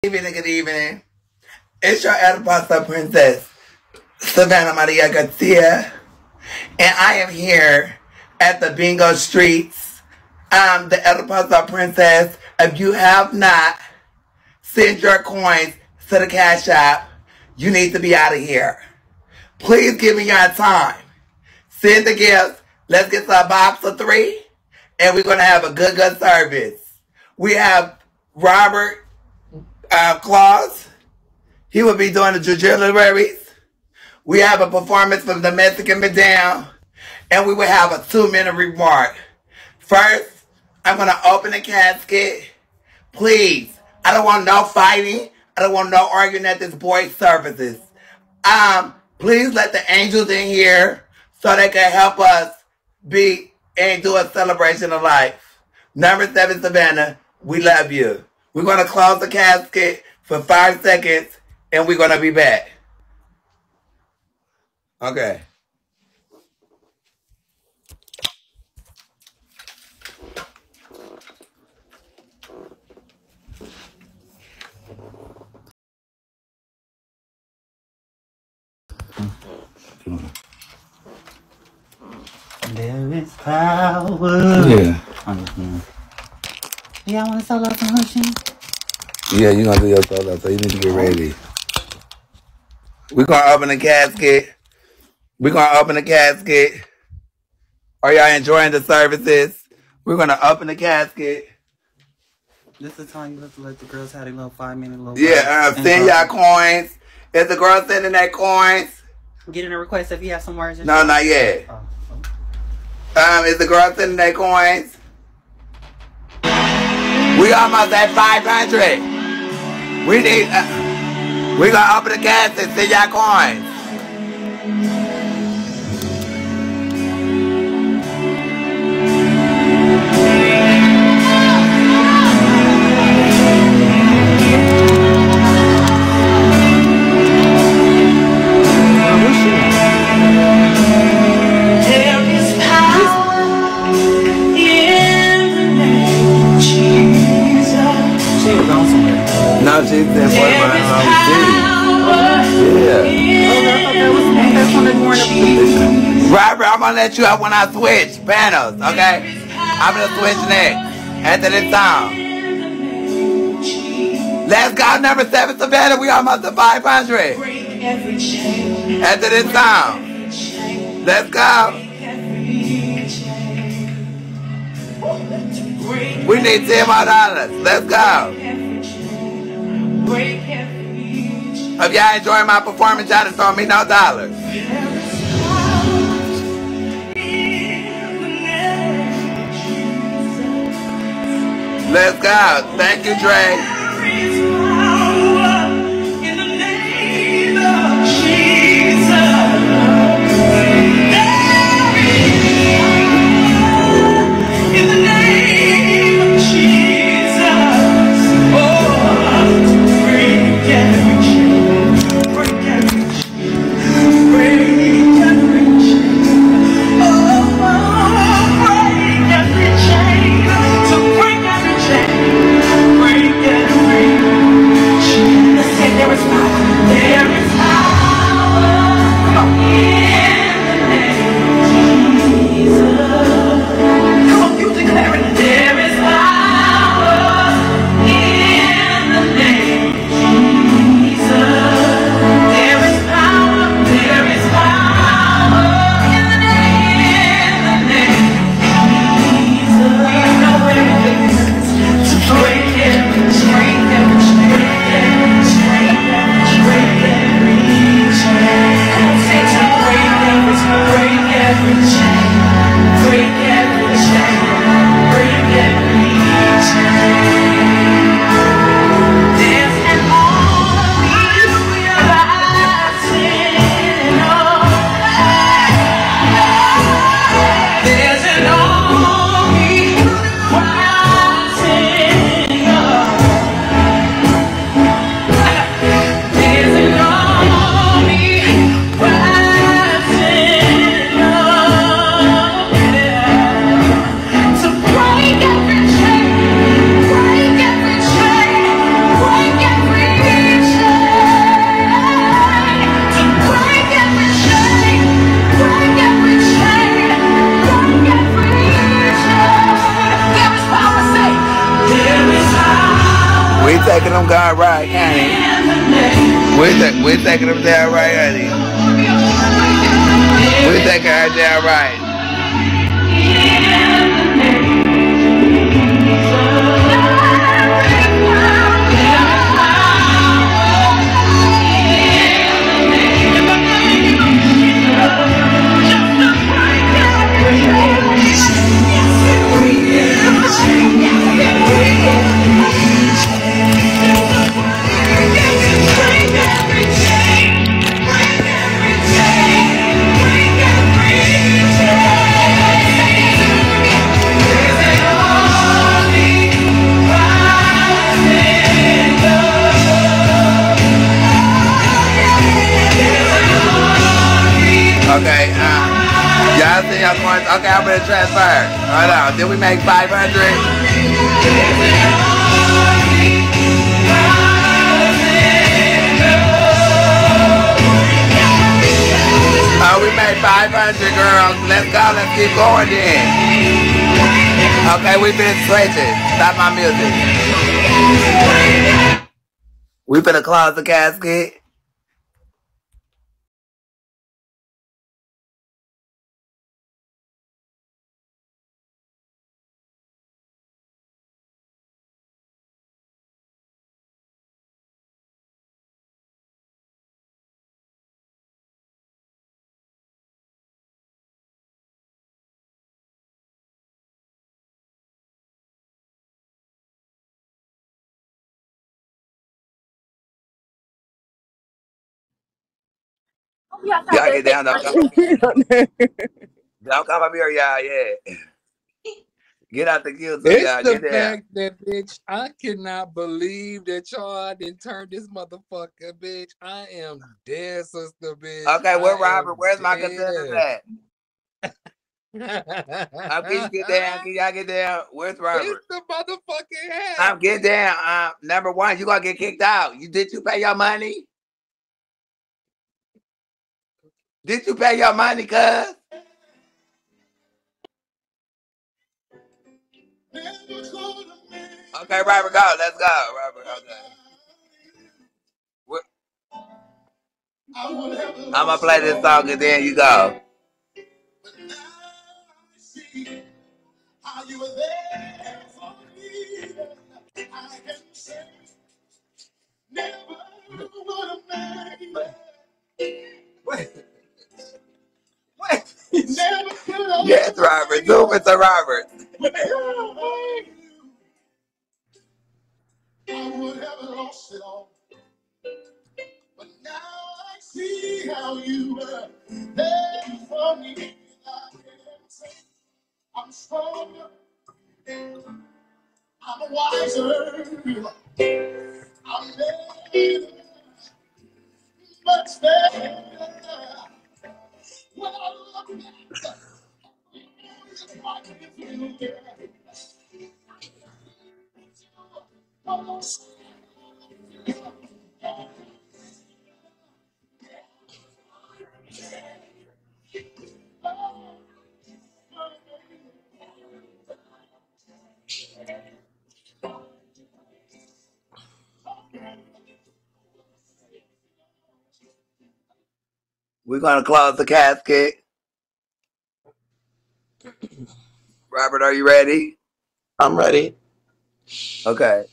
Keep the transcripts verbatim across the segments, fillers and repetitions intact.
Good evening, good evening. It's your Apostle Princess, Savannah Maria Garcia, and I am here at the Bingo Streets. I'm the Apostle Princess. If you have not sent your coins to the Cash App, you need to be out of here. Please give me your time. Send the gifts. Let's get to a box of three, and we're going to have a good, good service. We have Robert Uh, Claus. He will be doing the jewelries. We have a performance from the Mexican Madame, and we will have a two-minute remark. First, I'm going to open the casket. Please, I don't want no fighting. I don't want no arguing at this boy's services. Um, please let the angels in here so they can help us be and do a celebration of life. Number seven, Savannah, we love you. We're going to close the casket for five seconds, and we're going to be back. Okay. There is power. Yeah. Mm-hmm. Y'all want to solo some motion? Yeah, you're going to do your solo, so you need to get ready. We're going to open the casket. We're going to open the casket. Are y'all enjoying the services? We're going to open the casket. This is the time you have to let the girls have a little five-minute little... Yeah, uh, send y'all coins. Is the girl sending their coins? Getting a request if you have some words. Or no, something? Not yet. Oh. Um, is the girl sending their coins? We almost at five hundred. We need, uh, we gonna open the gas and send y'all coins. No, she's in Fort Myers Yeah. Robert, I'm gonna let you out when I switch panels, okay? I'm gonna switch next after this song. Let's go, number seven, Savannah. We almost at five hundred. After this song. Let's go. We need ten more dollars. Let's go. If y'all enjoying my performance, y'all just throw me no dollars. Let's go. Thank you, Dre. We taking them God right, honey. We ta- we taking them down right, honey. We taking her down right. Okay, uh, y'all see y'all going, okay, I'm gonna transfer. Hold on, did we make five hundred? Oh, we made five hundred, girls. Let's go, let's keep going then. Okay, we been switching. Stop my music. We finna close the casket. Y'all get down, don't come. Don't come up here, y'all, yeah. Get out the queue, so It's y'all the get down. fact that, bitch, I cannot believe that y'all didn't turn this motherfucker, bitch. I am dead, sister, bitch. Okay, where I Robert? am Where's my dead. contenders at? Um, can you get down? Can y'all get down? Where's Robert? It's the motherfucking hat. Um, get down. Um, number one, you gonna get kicked out. You did you pay your money? Did you pay your money, cuz? Okay, Robert, go. Let's go, Robert. Okay. What? I'm gonna play this song and then you go. How you were there for me, I can say, never would have made it. Wait. Wait. Never could have. Yes, Robert. Zoom it to Robert. I would have lost it all. But now I see how you were there for me. I can say, I'm stronger. I'm wiser, I'm better, much better. When I look back, it's like you feel. We're gonna close the casket. Robert, are you ready? I'm ready. Okay.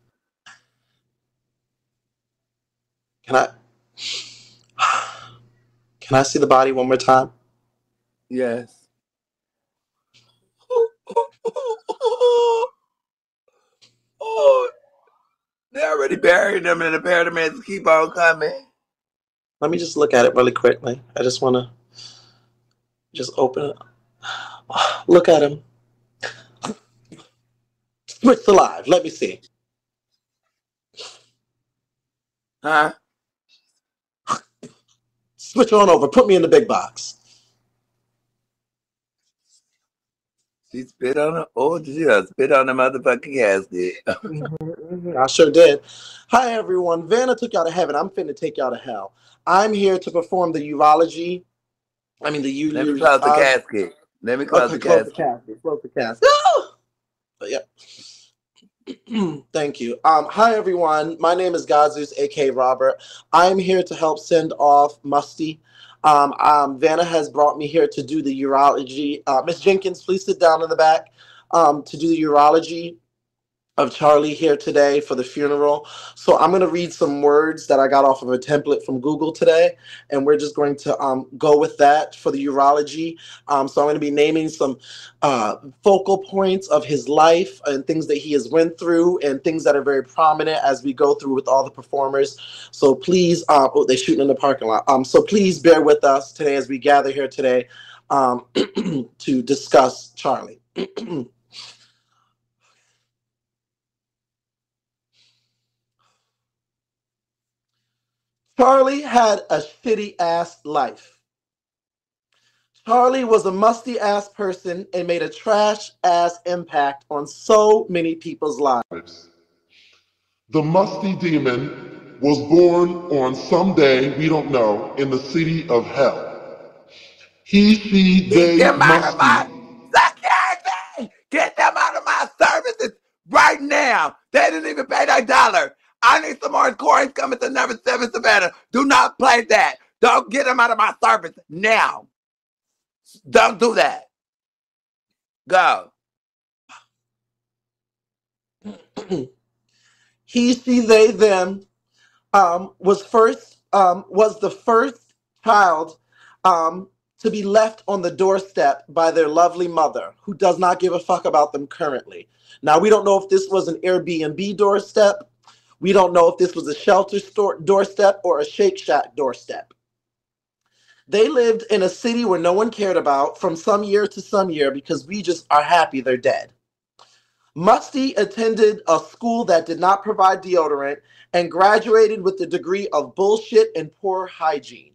Can I can I see the body one more time? Yes. Oh, they already buried them and the pyramids keep on coming. Let me just look at it really quickly. I just want to just open it. Look at him. Switch to live. Let me see. Huh? Switch on over. Put me in the big box. She spit on the, oh, she spit on the motherfucking casket. Mm-hmm, I sure did. Hi, everyone. Vanna took y'all to heaven. I'm finna take y'all to hell. I'm here to perform the urology. I mean, the u. Let me close the uh, casket. Let me close okay, the close casket. the casket. Close the casket. But yeah. Thank you. Um, hi, everyone. My name is Gazus, aka Robert. I'm here to help send off Musty. Um, um, Vanna has brought me here to do the urology. Uh, Miss Jenkins, please sit down in the back um, to do the urology of Charlie here today for the funeral. So I'm going to read some words that I got off of a template from Google today, and we're just going to um, go with that for the urology. Um, so I'm going to be naming some uh, focal points of his life and things that he has went through and things that are very prominent as we go through with all the performers. So please, uh, oh, they're shooting in the parking lot. Um, so please bear with us today as we gather here today um, to discuss Charlie. Charlie had a shitty ass life. Charlie was a musty ass person and made a trash ass impact on so many people's lives. The musty demon was born on some day, we don't know, in the city of hell. He, she, Get they, them out of my musty. security! Get them out of my services right now. They didn't even pay that dollar. I need some more coins coming to number seven Savannah. Do not play that. Don't get them out of my service now. Don't do that. Go. He, she, they, them um, was first um, was the first child um, to be left on the doorstep by their lovely mother, who does not give a fuck about them currently. Now, we don't know if this was an Airbnb doorstep. We don't know if this was a shelter store doorstep or a Shake Shack doorstep. They lived in a city where no one cared about from some year to some year because we just are happy they're dead. Musty attended a school that did not provide deodorant and graduated with the degree of bullshit and poor hygiene.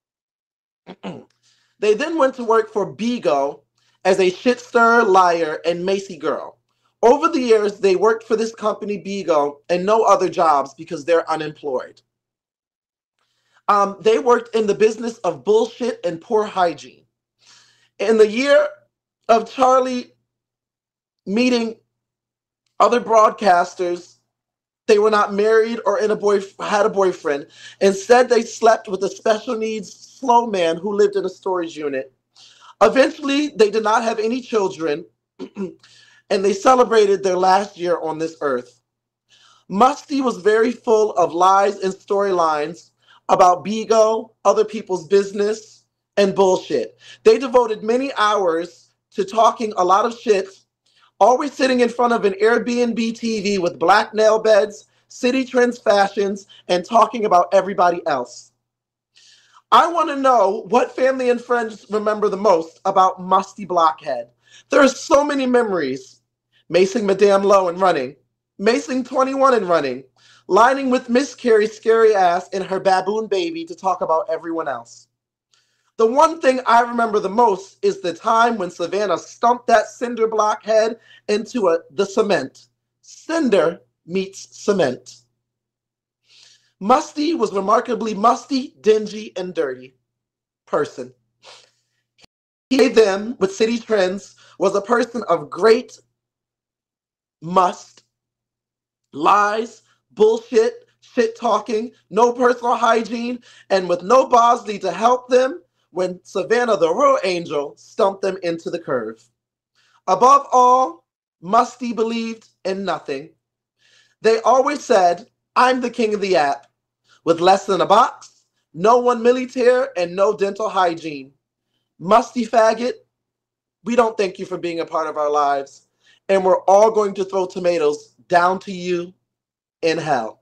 They then went to work for Bigo as a shit-stirrer, liar, and Macy girl. Over the years, they worked for this company, Bigo, and no other jobs because they're unemployed. Um, they worked in the business of bullshit and poor hygiene. In the year of Charlie meeting other broadcasters, they were not married or in a boy had a boyfriend. Instead, they slept with a special needs slow man who lived in a storage unit. Eventually, they did not have any children, and they celebrated their last year on this earth. Musty was very full of lies and storylines about Bigo, other people's business, and bullshit. They devoted many hours to talking a lot of shit, always sitting in front of an Airbnb T V with black nail beds, City Trends fashions, and talking about everybody else. I want to know what family and friends remember the most about Musty Blockhead. There are so many memories. Macing Madame Low and running. Macing twenty-one and running. Lining with Miss Carrie's scary ass and her baboon baby to talk about everyone else. The one thing I remember the most is the time when Savannah stumped that cinder block head into a, the cement. Cinder meets cement. Musty was remarkably musty, dingy, and dirty person. He, them, with City Trends, was a person of great must, lies, bullshit, shit talking, no personal hygiene, and with no Bosley to help them when Savannah, the real angel, stumped them into the curve. Above all, Musty believed in nothing. They always said, I'm the king of the app, with less than a box, no one millitaire, and no dental hygiene. Musty faggot, we don't thank you for being a part of our lives, and we're all going to throw tomatoes down to you in hell.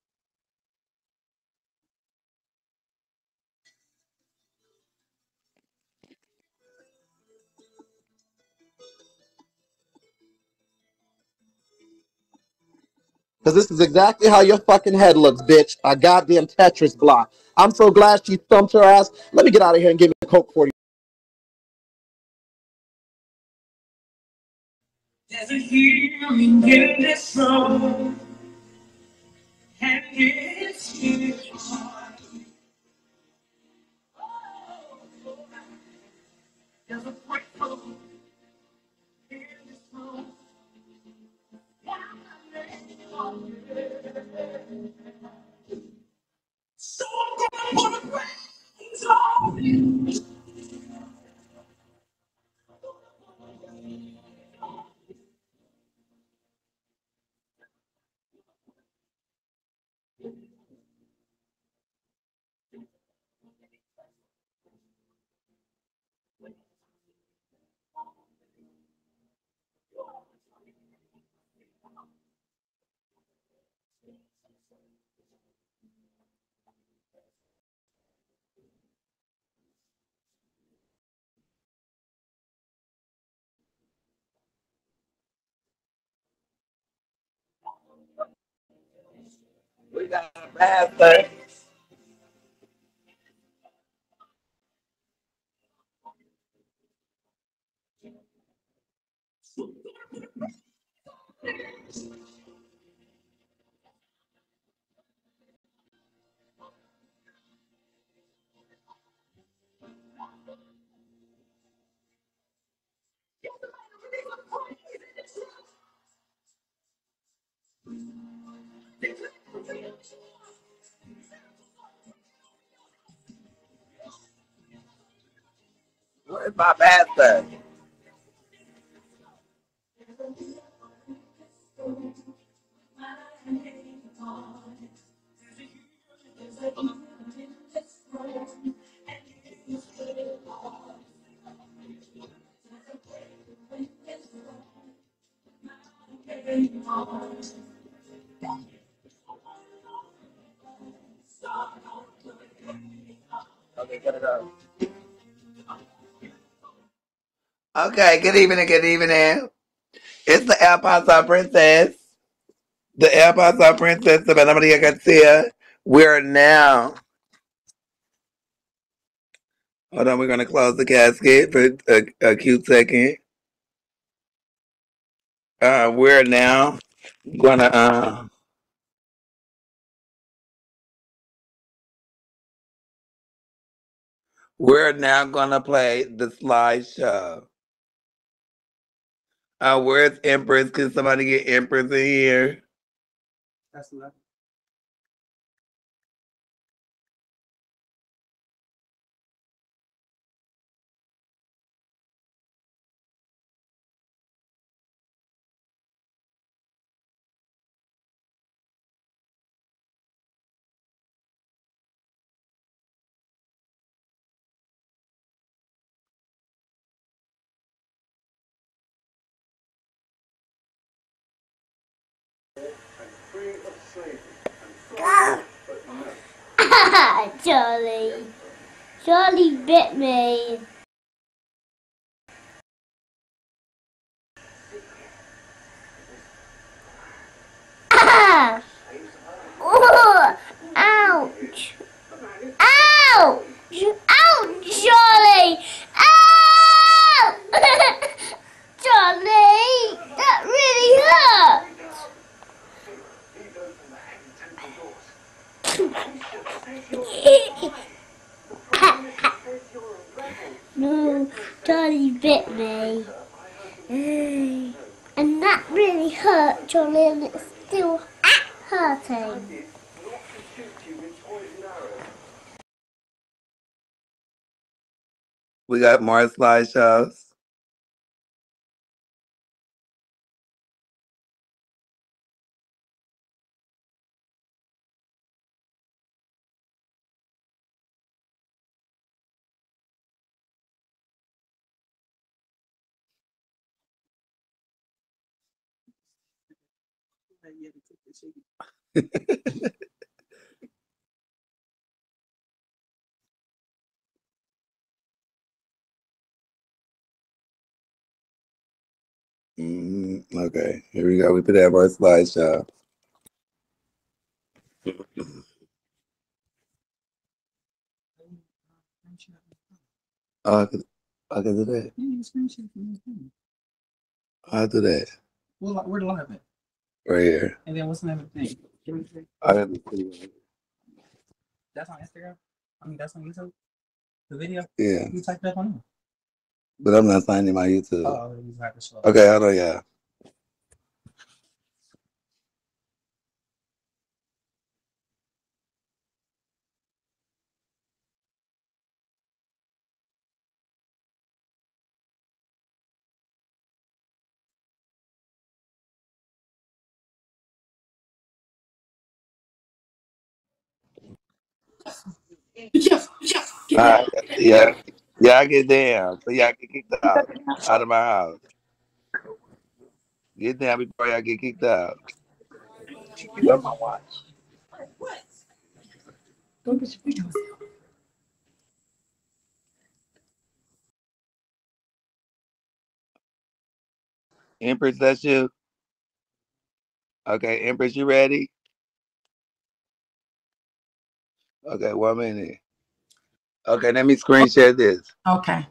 Because this is exactly how your fucking head looks, bitch. A goddamn Tetris block. I'm so glad she thumped her ass. Let me get out of here and give me a Coke forty. There's a healing in this room, and it's here. There's a breakthrough in this room. So I'm gonna put brains on you. We got a bastard. Where's my bastard? Okay, get it up. Okay, good evening, good evening. It's the El Paso Princess. The El Paso Princess, Savannah Maria Garcia. We're now, hold on, we're going to close the casket for a, a cute second. Uh, we're now going to, uh, we're now going to play the slideshow. Uh, where's Empress? Can somebody get Empress in here? That's enough. Charlie. Charlie bit me. Ah! Oh! Ouch! Ouch! Ouch, Charlie! Ow! Charlie! That really hurt! No, Charlie bit me. And that really hurt, Charlie, and it's still hurting. We got more slideshows. Mm, okay, here we go. We put that more slideshow. Oh, I could, I could do that. Yeah, you screenshot from your phone. I'll do that. Well, like, where the live at? Right here. And then what's the name of the thing? I got the video. That's on Instagram? I mean, that's on YouTube? The video? Yeah, You typed it up on there? but I'm not signing my YouTube. Oh, you have to show up. Okay, hold on, yeah. Yes, yes, get Uh, down. yeah, y'all get down. So y'all get kicked out out of my house. Get down before y'all get kicked out. You got my watch. What? Don't get your feet on. Empress, that's you. Okay, Empress, you ready? Okay, one minute. Okay, let me screen share this. Okay.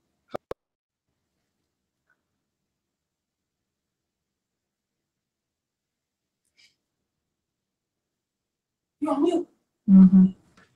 You on mute? Mm-hmm.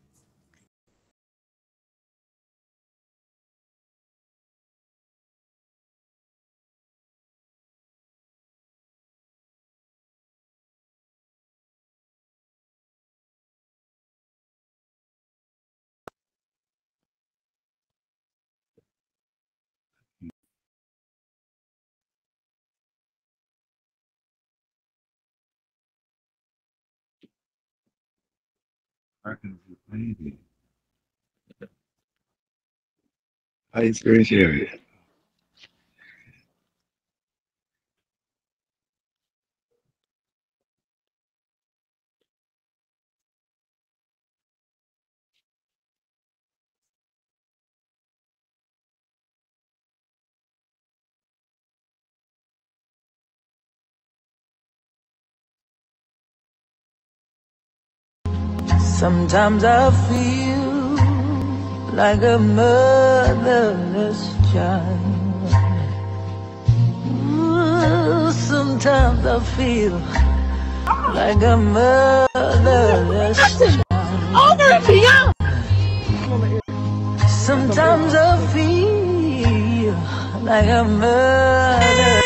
How you screen share it? Sometimes I feel like a motherless child. Ooh, sometimes I feel like a motherless child. Over and beyond. Sometimes I feel like a mother.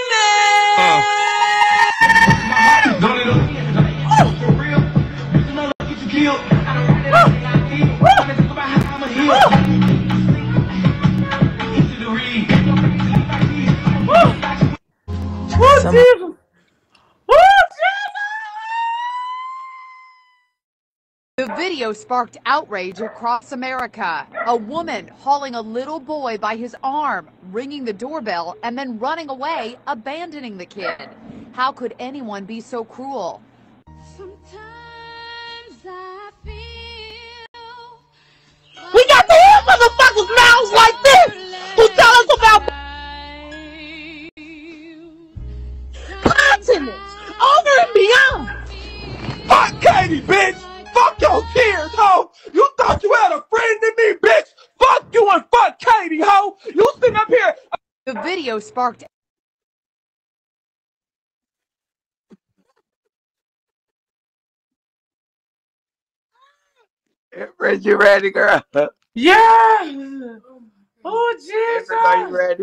Some The video sparked outrage across America. A woman hauling a little boy by his arm, ringing the doorbell, and then running away, abandoning the kid. How could anyone be so cruel? Sometimes I feel We got to hear motherfuckers' mouths like this who tell us about continents over and beyond. Fuck Katie, bitch! Fuck your tears, ho! You thought you had a friend in me, bitch! Fuck you and fuck Katie, ho! You sitting up here. The video sparked. Empress, you ready, girl? Yeah. Oh, Empress, are you Jesus. ready?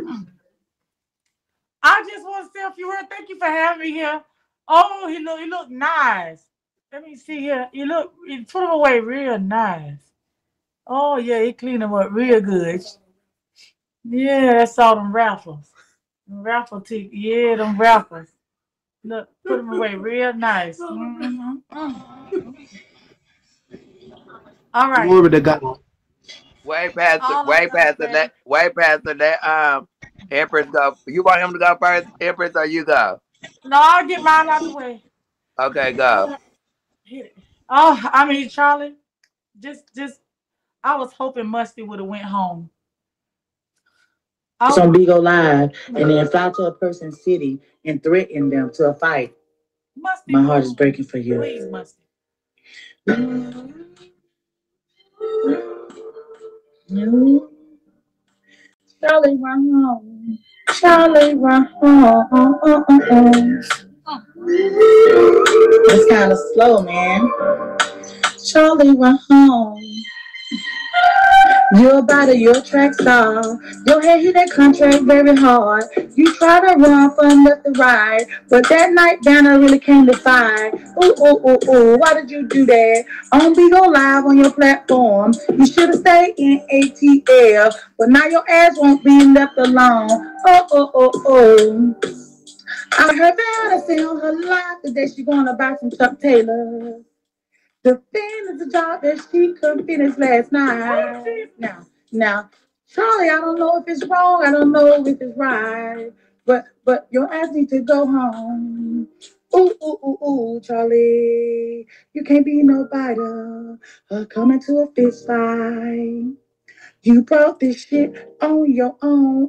I just want to say a few words. Thank you for having me here. Oh, he look, he look nice. Let me see here. He look, he put him away real nice. Oh yeah, he cleaned him up real good. Yeah, that's all them raffles. Them raffle tickets. Yeah, them raffles. Look, put them away real nice. Mm-hmm. All right. Glory to God. Way past the, All way I'm past the saying- that, way past the that. Um, Empress go. You want him to go first, Empress, or you go? No, I'll get mine out the way. Okay, go. Hit it. Oh, I mean, Charlie, just, just, I was hoping Musty would have went home. I On Bigo Live and then fly to a person's city and threaten them to a fight. Musty, My heart is breaking for you. please, Musty. Charlie, run home. Charlie, run home. It's kind of slow, man. Charlie, run home. Your body, your track star. Your head hit that contract very hard. You try to run from left to right, but that night down I really came to fight. Ooh, ooh, ooh, ooh, why did you do that? On Bigo Live on your platform. You should have stayed in A T L, but now your ass won't be left alone. Oh, oh, oh, oh. I heard that I say on her live today she gonna buy some Chuck Taylor. To finish the job that she couldn't finish last night. Now, now, Charlie, I don't know if it's wrong. I don't know if it's right. But, but your ass need to go home. Ooh, ooh, ooh, ooh, Charlie. You can't be no biter. Uh, coming to a fist fight. You brought this shit on your own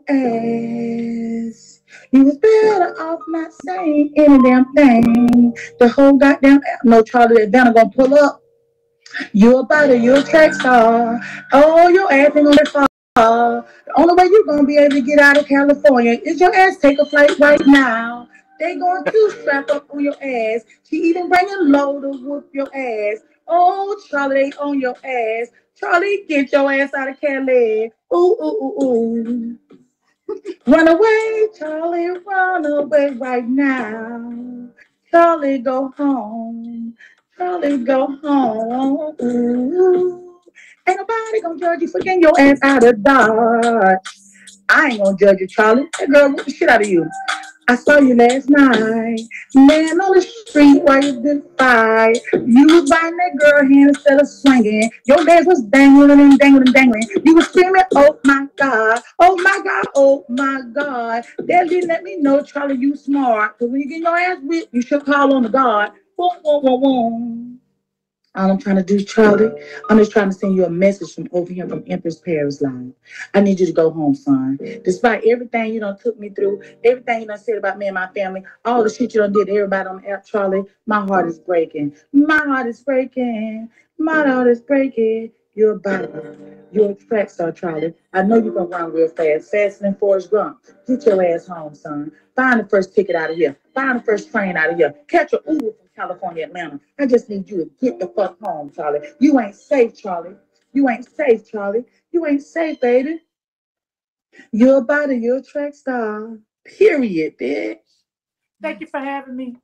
ass. You was better off not saying any damn thing. The whole goddamn no Charlie Atlanta gonna pull up. You're a biter, you're a track star. Oh, your ass ain't gonna fall. The only way you're gonna be able to get out of California is your ass take a flight right now. They going to strap up on your ass. She even bringing low to whoop your ass. Oh, Charlie, they on your ass. Charlie, get your ass out of Cali. Ooh, ooh, ooh, ooh. Run away, Charlie, run away right now. Charlie, go home. Charlie, go home. Ooh. Ain't nobody gonna judge you for getting your ass out of Dodge. I ain't gonna judge you, Charlie. That girl whooped the shit out of you. I saw you last night, man on the street while you did fight. You was biting that girl hand instead of swinging. Your legs was dangling and dangling and dangling. You was screaming, oh my God, oh my God, oh my God. That didn't let me know, Charlie, you smart. Because when you get your ass whipped, you should call on the God. Boom, boom, boom, boom. All I'm trying to do, Charlie, I'm just trying to send you a message from over here from Empress Paris Line. I need you to go home, son. Despite everything you done took me through, everything you done said about me and my family, all the shit you done did to everybody on the app, Charlie, my heart is breaking. My heart is breaking. My heart is breaking. You're a biter. You're a track star, Charlie. I know you're going to run real fast, faster than Forrest Gump. Get your ass home, son. Find the first ticket out of here. Find the first train out of here. Catch an Uber from California, Atlanta. I just need you to get the fuck home, Charlie. You ain't safe, Charlie. You ain't safe, Charlie. You ain't safe, baby. You're a biter. You're a track star. Period, bitch. Thank you for having me.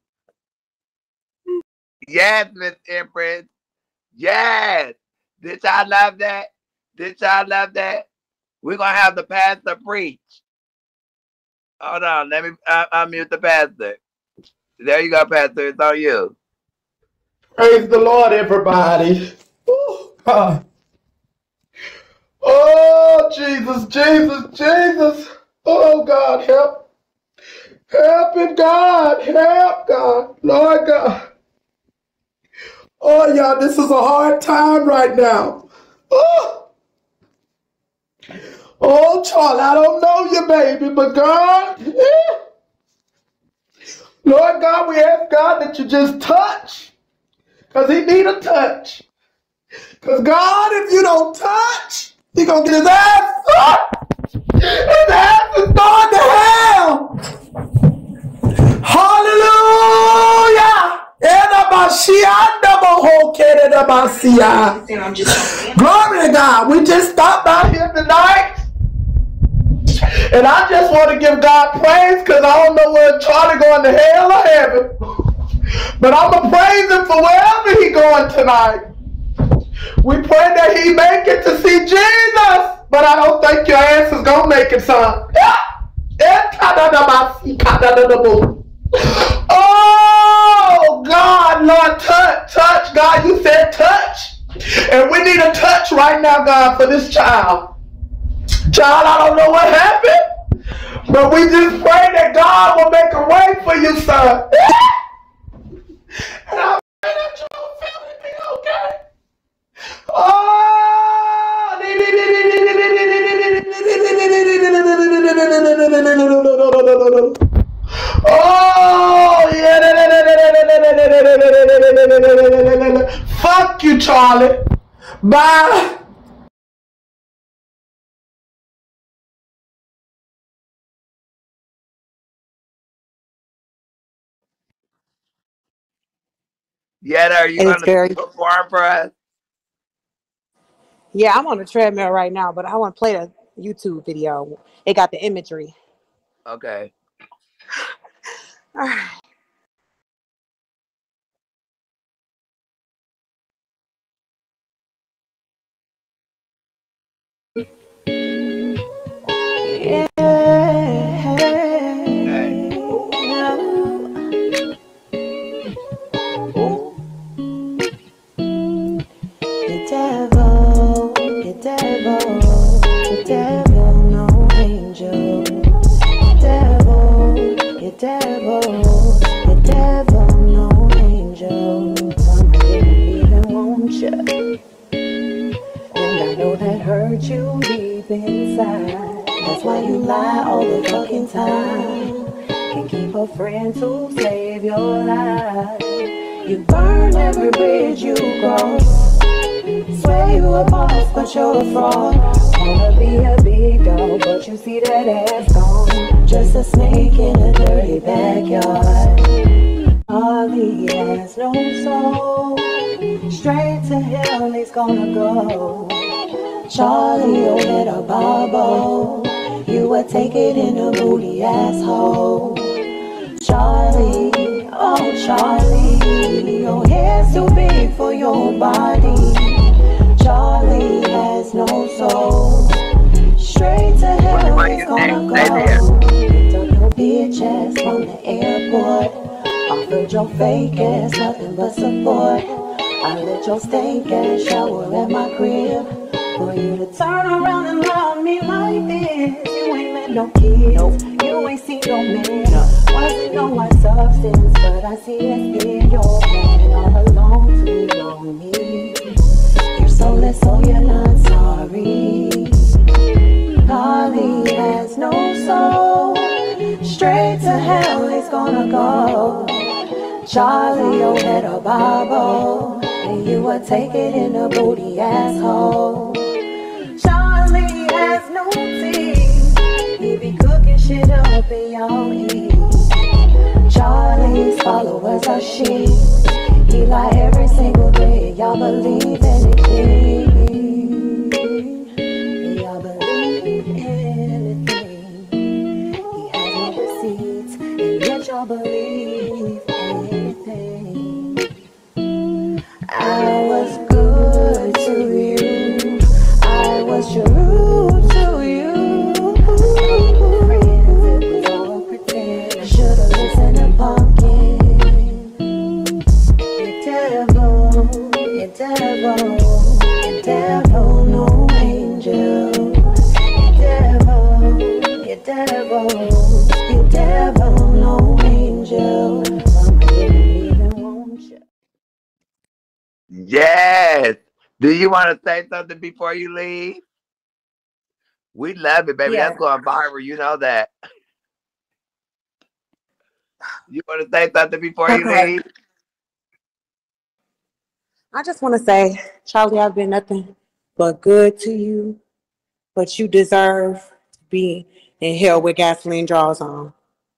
Yes, Miss Empress. Yes. Did y'all love that? Did y'all love that? We're going to have the pastor preach. Hold on. Let me uh, unmute the pastor. There you go, Pastor. It's on you. Praise the Lord, everybody. Oh, God. Oh, Jesus, Jesus, Jesus. Oh, God, help. Help him, God. Help, God. Lord God. Oh, y'all, this is a hard time right now. Oh, oh Charlie, I don't know you, baby, but God. Yeah. Lord God, we ask God that you just touch. Because he need a touch. Because God, if you don't touch, he going to get his ass up. His ass is going to hell. Hallelujah. Glory to God. We just stopped by here tonight. And I just want to give God praise because I don't know where Charlie going to hell or heaven. But I'm going to praise him for wherever he going tonight. We pray that he make it to see Jesus. But I don't think your ass is going to make it, son. Oh, God, Lord, touch, touch, God, you said touch. And we need a touch right now, God, for this child. Child, I don't know what happened, but we just pray that God will make a way for you, son. And I pray that you will feel it be okay. Oh, oh, yeah. Fuck you, Charlie. Bye. Yetta, are you And going it's to very, perform for us? yeah, I'm on the treadmill right now, but I want to play the YouTube video. It got the imagery. Okay. All right. Yeah. hurt you deep inside. That's why you lie all the fucking time. Can keep a friend to save your life. You burn every bridge you cross. Swear you a boss, but you're a fraud. Wanna be a big dog, but you see that ass gone. Just a snake in a dirty backyard. Charlie has no soul. Straight to hell he's gonna go. Charlie, oh little Bobo, you would take it in a booty asshole. Charlie, oh Charlie, your hair's too big for your body. Charlie has no soul. Straight to hell he's gonna go. Picked up your bitch ass from the airport. Offered your fake ass nothing but support. I let your stank ass shower at my crib. For you to turn around and love me like this. You ain't met no kids, nope. You ain't seen no man. Wasn't no white substance, but I see it's been your plan all along to know me. You're soulless, so you're not sorry. Carly has no soul. Straight to hell he's gonna go. Charlie, your head a Bobo, and you would take it in a booty asshole. Charlie has no teeth. He be cooking shit up in y'all eat. Charlie's followers are sheep. He lie every single day. Y'all believe anything. Y'all believe anything. He has no receipts, and yet y'all believe anything. I was good to you. I was true to you. Friends, it was all pretend. I should've listened to Pumpkin. You devil, you devil, you devil, no angel. You devil, you devil, you devil, no angel. Mama didn't even want you. Yes. Do you want to say something before you leave? We love it, baby. Yeah. That's going viral. You know that. You want to say something before you Okay. leave? I just want to say, Charlie, I've been nothing but good to you, but you deserve to be in hell with gasoline draws on.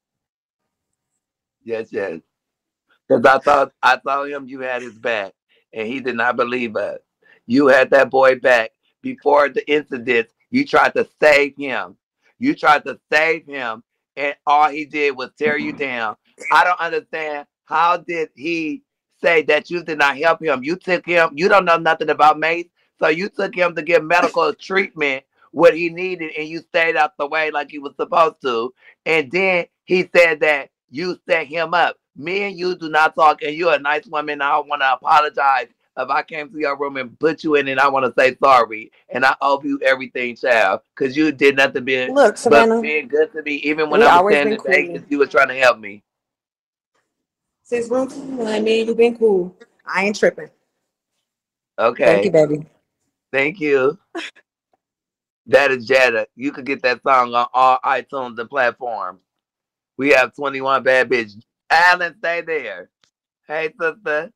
Yes, yes. Because I thought I told him you had his back, and he did not believe us. You had that boy back before the incident. You tried to save him. You tried to save him, and all he did was tear you down. I don't understand. How did he say that you did not help him? You took him. You don't know nothing about Mace, so you took him to get medical treatment, what he needed, and you stayed out the way like you was supposed to. And then he said that you set him up. Me and you do not talk, and you're a nice woman. I want to apologize if I came to your room and put you in, and I want to say sorry, and I owe you everything, child, because you did nothing but, Look, but Savannah, being good to me. Even when we I was always saying been the Vegas, cool. you were trying to help me. Since room two, I mean, you've been cool. I ain't tripping. Thank you, Okay, baby. thank you. That is Jetta. You could get that song on all iTunes and platforms. We have twenty-one Bad Bitch. Alan, stay there. Hey, sister.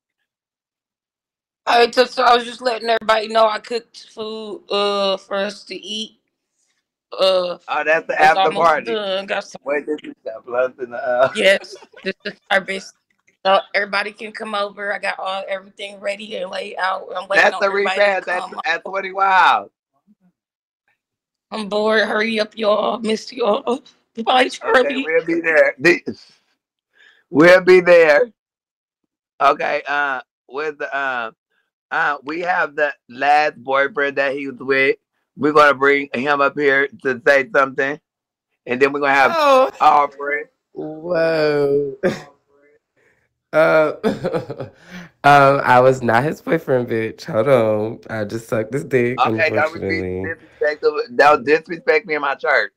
All right, so, so I was just letting everybody know I cooked food uh for us to eat. Uh, Oh, that's the it's after almost party. done. Got some. Wait, this is that blunt in the uh... Yes, this is service. So everybody can come over. I got all everything ready and laid out. I'm waiting That's on the everybody to repair. That's come. at twenty Wild. I'm bored. Hurry up, y'all. Miss y'all. Bye, Okay, Charlie. we'll be there. The- We'll be there. Okay, uh, with the uh, uh, we have the last boyfriend that he was with. We're gonna bring him up here to say something, and then we're gonna have Oh, Aubrey. whoa. Um, um, I was not his boyfriend, bitch. Hold on. I just sucked his dick, Okay, don't repeat unfortunately. disrespect. Don't disrespect me in my church.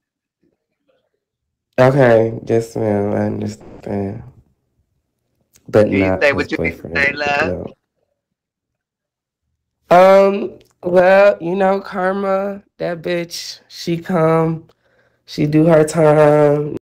Okay, yes, ma'am. I understand. But Can you not say his what you need to say, boyfriend. love? No. Um, Well, you know, Karma, that bitch, she come, she do her time.